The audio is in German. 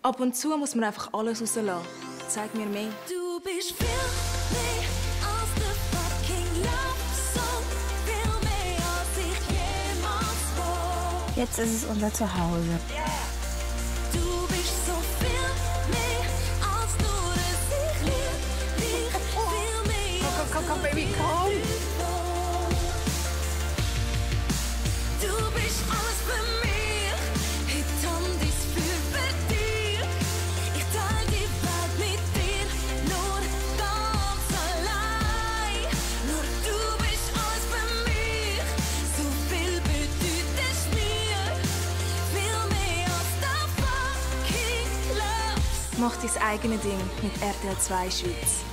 Ab und zu muss man einfach alles rauslassen. Zeig mir mehr. Du bist viel mehr als der fucking Love-Song. Viel mehr als ich jemals war. Jetzt ist es unser Zuhause. Du bist so viel mehr als nur ein Ich lieb dich. Viel mehr Komm, Baby, komm. Du bist alles für mich. Ich kann dies für dich. Ich teile die Welt mit dir. Nur ganz allein. Nur du bist alles für mich. So viel bedeutest mir. Viel mehr als der fucking Love. Mach dein eigenes Ding mit RTL 2 Schweiz.